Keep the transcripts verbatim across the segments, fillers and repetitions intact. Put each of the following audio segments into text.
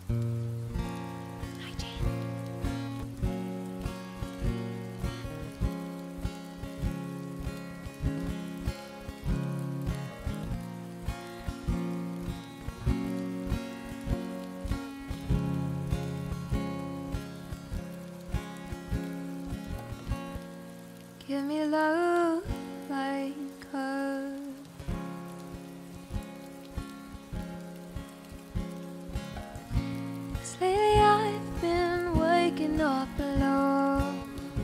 Hi, Jane. Give me love like her. 'Cause lately I've been waking up alone.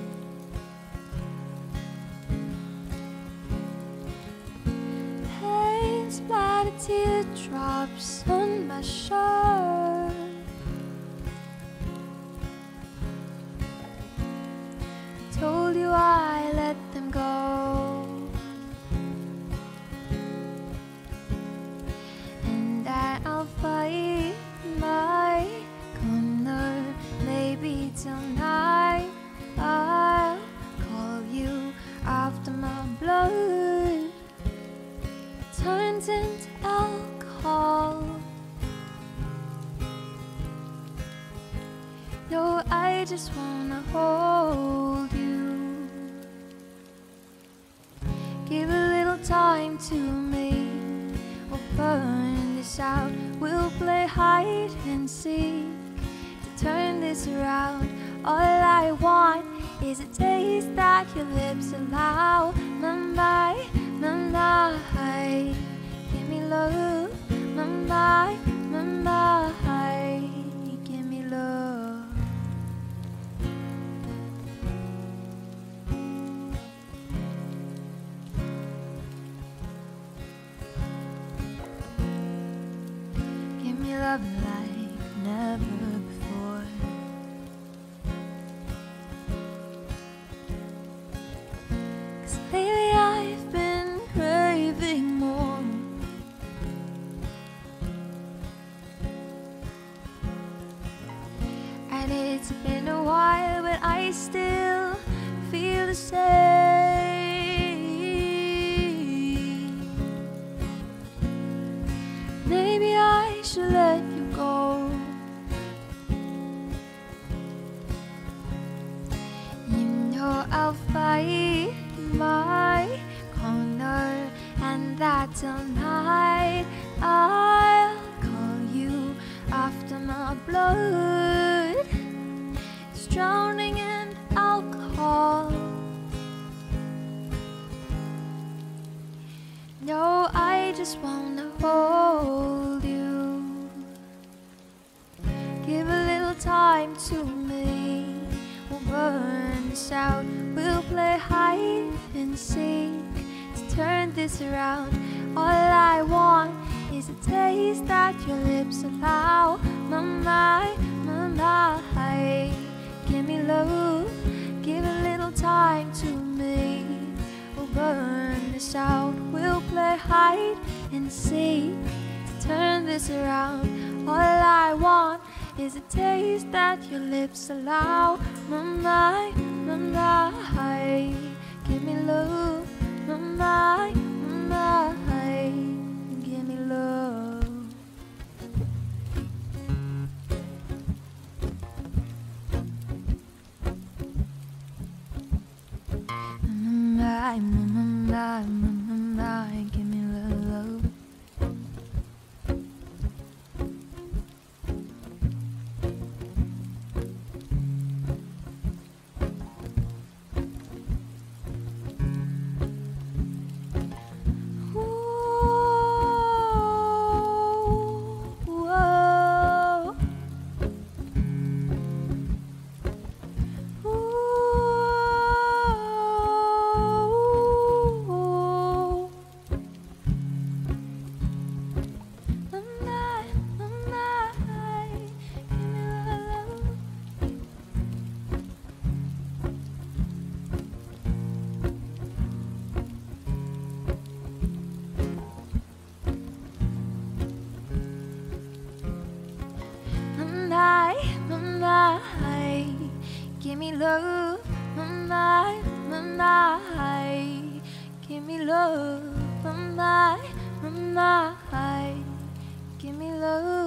Pain splattered teardrops on my shirt. Told you I let them go, and that I'll fight my corner. Maybe tonight I'll call you after my blood turns into alcohol. No, I just wanna hold you. Give a little time to me. We'll burn this out. We'll play hide and seek to turn this around. All I want is a taste that your lips allow. Mumbai, Mumbai, give me love. Mumbai, Mumbai, give me love. Give me love like never before. 'Cause lately I've been craving more. And it's been a while, but I still feel the same. Maybe I should let you go. You know I'll fight my corner, and that tonight I'll call you after my blood is drowning in alcohol. No, I just wanna hold you. Give a little time to me. We'll burn this out. We'll play hide and seek to turn this around. All I want is a taste that your lips allow. Mumbai, Mumbai, give me love. Give a little time to me. We'll burn this out. We'll play hide and seek to turn this around. All I want is a taste that your lips allow. Mumbai, Mumbai, give me love. Mumbai, Mumbai, give me love. Mumbai, Mumbai, Mumbai, give me love. Give me love, Mumbai, Mumbai. Give me love, Mumbai, Mumbai. Give me love.